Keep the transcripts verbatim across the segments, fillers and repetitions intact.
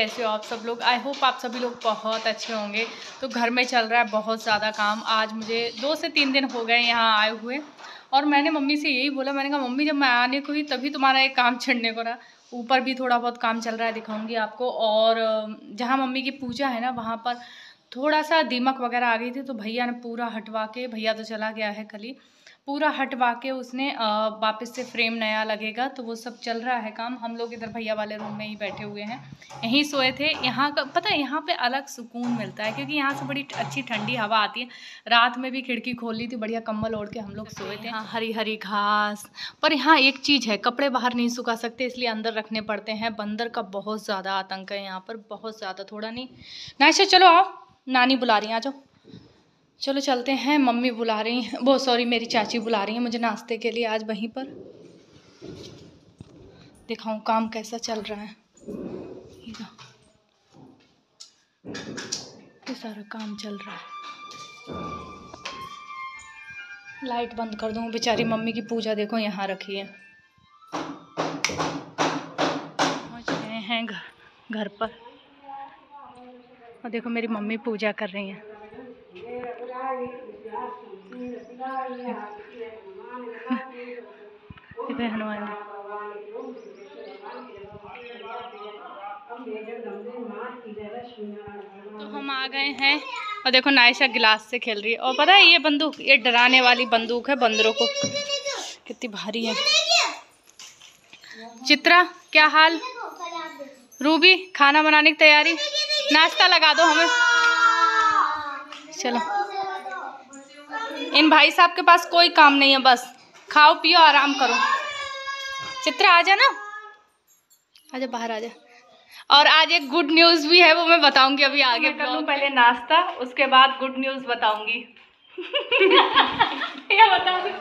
कैसे हो आप सब लोग। आई होप आप सभी लोग बहुत अच्छे होंगे। तो घर में चल रहा है बहुत ज़्यादा काम। आज मुझे दो से तीन दिन हो गए यहाँ आए हुए और मैंने मम्मी से यही बोला, मैंने कहा मम्मी जब मैं आने को ही तभी तुम्हारा एक काम छिड़ने को रहा। ऊपर भी थोड़ा बहुत काम चल रहा है, दिखाऊंगी आपको। और जहाँ मम्मी की पूजा है ना वहाँ पर थोड़ा सा दीमक वगैरह आ गई थी, तो भैया ने पूरा हटवा के, भैया तो चला गया है कल ही, पूरा हटवा के उसने वापस से फ्रेम नया लगेगा। तो वो सब चल रहा है काम। हम लोग इधर भैया वाले रूम में ही बैठे हुए हैं, यहीं सोए थे। यहाँ का पता है, यहाँ पे अलग सुकून मिलता है क्योंकि यहाँ से बड़ी अच्छी ठंडी हवा आती है। रात में भी खिड़की खोल ली थी, बढ़िया कंबल ओढ़ के हम लोग सोए थे। हाँ, हरी हरी घास। पर यहाँ एक चीज़ है, कपड़े बाहर नहीं सुखा सकते, इसलिए अंदर रखने पड़ते हैं। बंदर का बहुत ज़्यादा आतंक है यहाँ पर, बहुत ज़्यादा, थोड़ा नहीं। नाइशा चलो आओ, नानी बुला रही हैं, आ जाओ। चलो चलते हैं, मम्मी बुला रही हैं, वो सॉरी मेरी चाची बुला रही हैं मुझे नाश्ते के लिए। आज वहीं पर दिखाऊं काम कैसा चल रहा है। ये सारा काम चल रहा है। लाइट बंद कर दूँ, बेचारी मम्मी की पूजा देखो यहाँ रखी है। पहुँच गए हैं घर घर पर और देखो मेरी मम्मी पूजा कर रही हैं। हनुमान तो हम आ गए हैं और देखो नायशा गिलास से खेल रही है। और पता है ये बंदूक, ये डराने वाली बंदूक है, बंदरों को कितनी भारी है। चित्रा क्या हाल? रूबी खाना बनाने की तैयारी, नाश्ता लगा दो हमें। चलो, इन भाई साहब के पास कोई काम नहीं है, बस खाओ पियो आराम करो। चित्रा आजा ना, आजा बाहर आजा। और आज एक गुड न्यूज़ भी है, वो मैं बताऊंगी अभी आगे। कर लूँ पहले नाश्ता, उसके बाद गुड न्यूज़ बताऊंगी। क्या बता दूँ?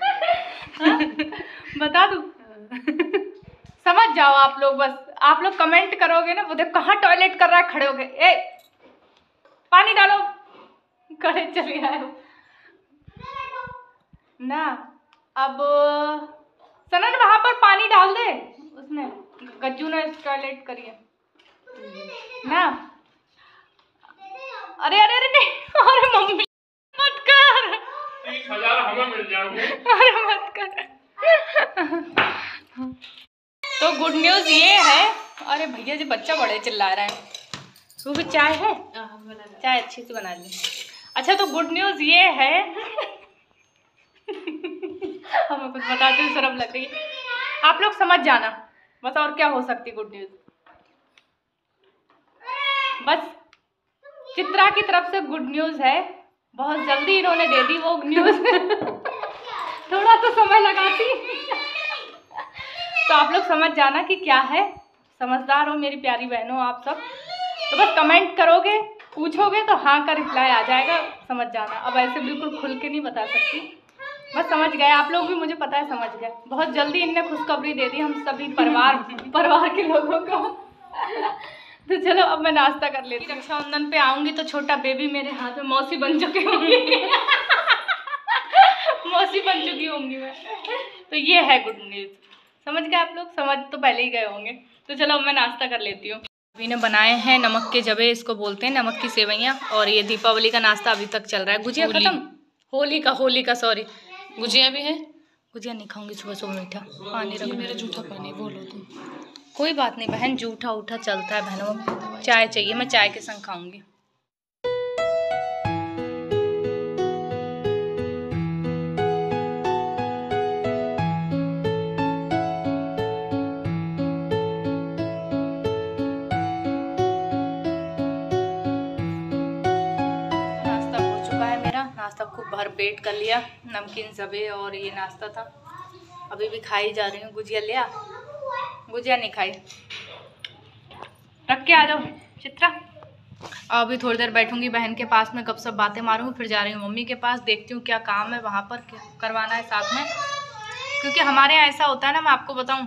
बता दूँ? समझ जाओ आप लोग, बस आप लोग कमेंट करोगे ना। वो देख कहाँ टॉयलेट कर रहा है खड़े हो गए। ए पानी डालो, खड़े चले आए ना। अब सनन वहां पर पानी डाल दे, उसने गज्जू ने टॉयलेट करी है ना। अरे अरे अरे नहीं, अरे मम्मी मत कर, तीस हजार हमें मिल जाएंगे। अरे मत कर। तो गुड न्यूज ये है, अरे भैया जी बच्चा बड़े चिल्ला रहा है। वो भी चाय है, चाय अच्छी से बना ली। अच्छा तो गुड न्यूज ये है, हमें कुछ बताते हुए शर्म लग रही है, आप लोग समझ जाना बस। और क्या हो सकती गुड न्यूज, बस चित्रा की तरफ से गुड न्यूज है। बहुत जल्दी इन्होंने दे दी वो न्यूज। थोड़ा तो समय लगाती। तो आप लोग समझ जाना कि क्या है। समझदार हो मेरी प्यारी बहनों आप सब। तो बस कमेंट करोगे, पूछोगे तो हाँ का रिप्लाई आ जाएगा, समझ जाना। अब ऐसे बिल्कुल खुल के नहीं बता सकती, बस समझ गए आप लोग भी, मुझे पता है समझ गए। बहुत जल्दी इनने खुशखबरी दे दी हम सभी परिवार परिवार के लोगों को। तो चलो अब मैं नाश्ता कर लेती हूँ। रक्षाबंधन पे आऊँगी तो छोटा बेबी मेरे हाथ में मौसी बन चुकी होंगी। मौसी बन चुकी होंगी मैं। तो ये है गुड न्यूज़, समझ गए आप लोग? समझ तो पहले ही गए होंगे। तो चलो अब मैं नाश्ता कर लेती हूँ। अभी ने बनाए हैं नमक के जबे, इसको बोलते हैं, नमक की सेवैयाँ। और ये दीपावली का नाश्ता अभी तक चल रहा है। गुजिया खत्म, होली का होली का सॉरी गुजिया भी है। गुजिया नहीं खाऊंगी, सुबह सुबह मीठा पानी रख, मेरा जूठा पानी बोलो तुम। कोई बात नहीं बहन, जूठा उठा चलता है बहनों। चाय चाहिए, मैं चाय के संग खाऊंगी। नाश्ता खूब भर पेट कर लिया, नमकीन जबे और ये नाश्ता था। अभी भी खाई जा रही हूँ। गुजिया ले आ, गुजिया नहीं खाई, रख के आ जाओ चित्रा। अभी थोड़ी देर बैठूंगी बहन के पास में, गपशप बातें मारूंगी, फिर जा रही हूँ मम्मी के पास। देखती हूँ क्या काम है वहाँ पर, क्या करवाना है साथ में। क्योंकि हमारे यहाँ ऐसा होता है ना, मैं आपको बताऊँ,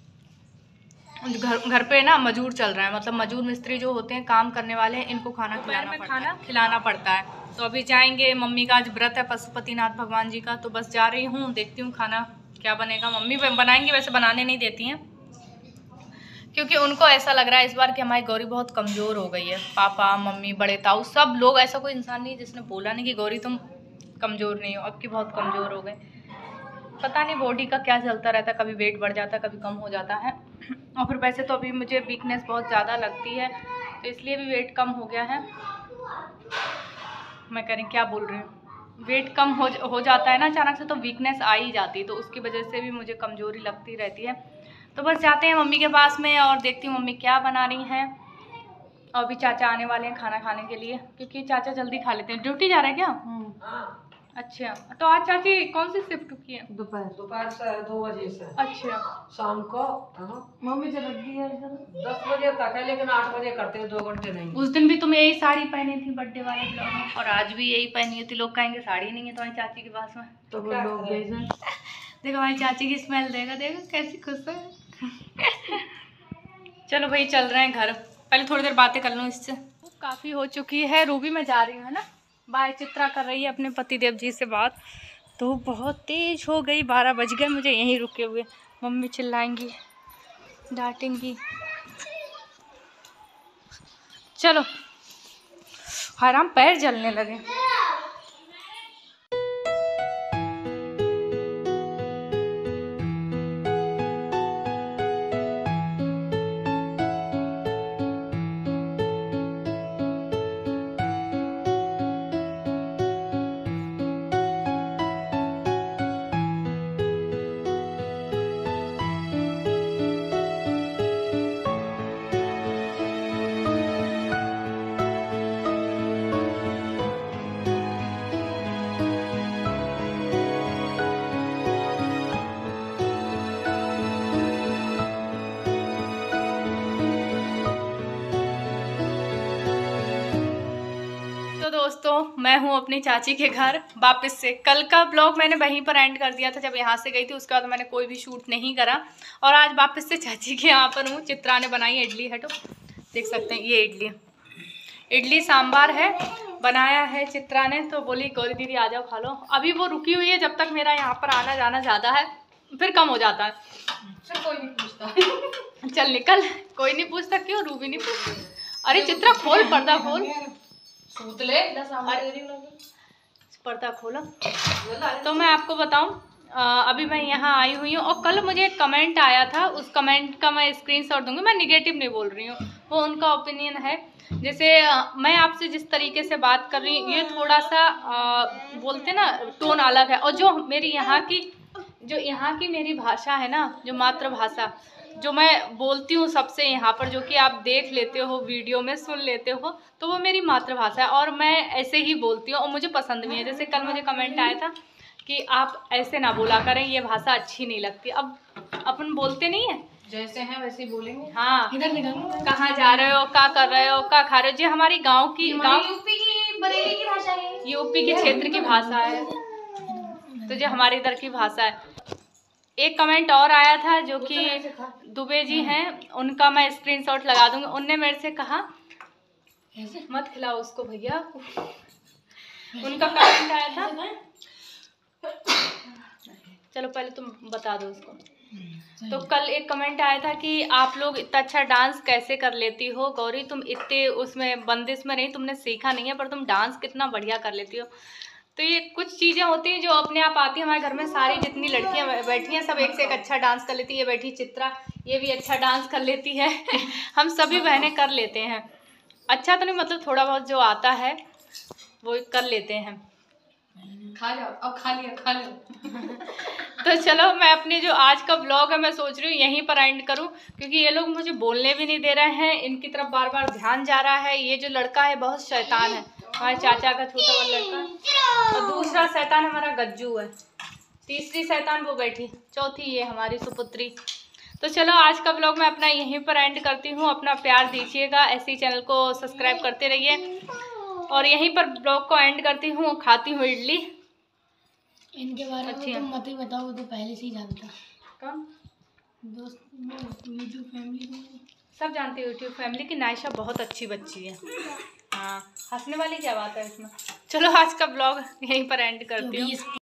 घर घर पे ना मजूर चल रहा है, मतलब मजूर मिस्त्री जो होते हैं काम करने वाले, इनको खाना खिलाना में खाना खिलाना पड़ता है। तो अभी जाएंगे, मम्मी का आज व्रत है पशुपतिनाथ भगवान जी का, तो बस जा रही हूँ, देखती हूँ खाना क्या बनेगा। मम्मी बनाएंगी, वैसे बनाने नहीं देती हैं क्योंकि उनको ऐसा लग रहा है इस बार कि हमारी गौरी बहुत कमज़ोर हो गई है। पापा, मम्मी, बड़े ताऊ सब लोग, ऐसा कोई इंसान नहीं जिसने बोला नहीं कि गौरी तुम कमज़ोर नहीं हो, अब की बहुत कमज़ोर हो गए। पता नहीं बॉडी का क्या चलता रहता है, कभी वेट बढ़ जाता है, कभी कम हो जाता है। और फिर वैसे तो अभी मुझे वीकनेस बहुत ज़्यादा लगती है, तो इसलिए भी वेट कम हो गया है। मैं कह रही क्या बोल रही हूँ, वेट कम हो हो जाता है ना अचानक से, तो वीकनेस आ ही जाती है, तो उसकी वजह से भी मुझे कमज़ोरी लगती रहती है। तो बस जाते हैं मम्मी के पास में और देखती हूँ मम्मी क्या बना रही हैं। और अभी चाचा आने वाले हैं खाना खाने के लिए, क्योंकि चाचा जल्दी खा लेते हैं। ड्यूटी जा रहे हैं क्या? अच्छा, तो आज चाची कौन सी शिफ्ट की है? दोपहर दोपहर से दो बजे से अच्छा, शाम को मम्मी जब है दस बजे तक है, लेकिन आठ बजे करते हैं, दो घंटे नहीं। उस दिन भी तुम यही साड़ी पहनी थी बर्थडे वाले ब्लॉग में, और आज भी यही पहनी थी। लोग कहेंगे साड़ी नहीं है तुम्हारी चाची के पास में, तो वो लोग भेजें। देखो हमारी चाची की स्मेल देगा, देखो कैसी खुश है। चलो भाई चल रहे हैं घर, पहले थोड़ी देर बातें कर लूँ इससे। काफ़ी हो चुकी है, रूबी में जा रही हूँ है ना। बाय, चित्रा कर रही है अपने पतिदेव जी से बात। तो बहुत तेज हो गई, बारह बज गए मुझे यहीं रुके हुए। मम्मी चिल्लाएंगी, डांटेंगी। चलो, हराम पैर जलने लगे। दोस्तों मैं हूँ अपनी चाची के घर वापस से। कल का ब्लॉग मैंने वहीं पर एंड कर दिया था जब यहाँ से गई थी, उसके बाद मैंने कोई भी शूट नहीं करा। और आज वापस से चाची के यहाँ पर हूँ। चित्रा ने बनाई इडली, हटो देख सकते हैं ये इडली इडली सांबार है, बनाया है चित्रा ने। तो बोली गौरी दीदी आ जाओ खा लो। अभी वो रुकी हुई है, जब तक मेरा यहाँ पर आना जाना ज़्यादा है फिर कम हो जाता है। फिर कोई नहीं पूछता। चल निकल, कोई नहीं पूछता। क्यों रूबी नहीं पूछती? अरे चित्रा खोल, पर्दा खोल, सूत ले। पर्दा खोलो। तो मैं आपको बताऊं, अभी मैं यहाँ आई हुई हूँ और कल मुझे एक कमेंट आया था, उस कमेंट का मैं स्क्रीनशॉट दूंगी। मैं निगेटिव नहीं बोल रही हूँ, वो उनका ओपिनियन है। जैसे मैं आपसे जिस तरीके से बात कर रही हूँ, ये थोड़ा सा आ, बोलते ना टोन अलग है। और जो मेरी यहाँ की जो यहाँ की मेरी भाषा है ना, जो मातृभाषा जो मैं बोलती हूँ सबसे यहाँ पर, जो कि आप देख लेते हो वीडियो में, सुन लेते हो, तो वो मेरी मातृभाषा है और मैं ऐसे ही बोलती हूँ और मुझे पसंद भी है। जैसे कल मुझे कमेंट आया था कि आप ऐसे ना बोला करें, ये भाषा अच्छी नहीं लगती। अब अपन बोलते नहीं है, जैसे हैं वैसे ही बोलेंगे। हाँ, इधर निकल, कहाँ जा रहे हो, क्या कर रहे हो, क्या खा रहे हो। जी हमारी गाँव की, गाँव यूपी की बरेली की भाषा है, यूपी के क्षेत्र की भाषा है, तो जो हमारे इधर की भाषा है। एक कमेंट और आया था जो कि दुबे जी हैं, उनका मैं स्क्रीनशॉट लगा दूंगी। उनने मेरे से कहा मत खिलाओ उसको भैया, उनका कमेंट आया था। चलो पहले तुम बता दो उसको। तो कल एक कमेंट आया था कि आप लोग इतना अच्छा डांस कैसे कर लेती हो गौरी, तुम इतने उसमें बंदिश में नहीं, तुमने सीखा नहीं है, पर तुम डांस कितना बढ़िया कर लेती हो। तो ये कुछ चीज़ें होती हैं जो अपने आप आती हैं। हमारे घर में सारी जितनी लड़कियां बैठी हैं सब एक से एक अच्छा डांस कर लेती है। ये बैठी चित्रा, ये भी अच्छा डांस कर लेती है। हम सभी बहनें कर लेते हैं। अच्छा तो नहीं, मतलब थोड़ा बहुत जो आता है वो कर लेते हैं। खा जाओ, अब खा लिया खा लो। तो चलो मैं अपने जो आज का ब्लॉग है मैं सोच रही हूँ यहीं पर एंड करूँ, क्योंकि ये लोग मुझे बोलने भी नहीं दे रहे हैं, इनकी तरफ बार बार ध्यान जा रहा है। ये जो लड़का है बहुत शैतान है, हमारे चाचा का छोटा वाला लड़का, और दूसरा शैतान हमारा गज्जू है, तीसरी शैतान वो बैठी, चौथी ये हमारी सुपुत्री। तो चलो आज का ब्लॉग मैं अपना यहीं पर एंड करती हूँ। अपना प्यार दीजिएगा, ऐसे ही चैनल को सब्सक्राइब करते रहिए, और यहीं पर ब्लॉग को एंड करती हूँ। खाती हूँ इडली। इनके बारे में तुम मत ही बताओ, तो पहले से ही जानता। कौन दोस्त? यूट्यूब फैमिली सब जानती है। यूट्यूब फैमिली की नायशा बहुत अच्छी बच्ची है। हाँ, हंसने वाली क्या बात है इसमें। चलो आज का ब्लॉग यहीं पर एंड करती हूँ।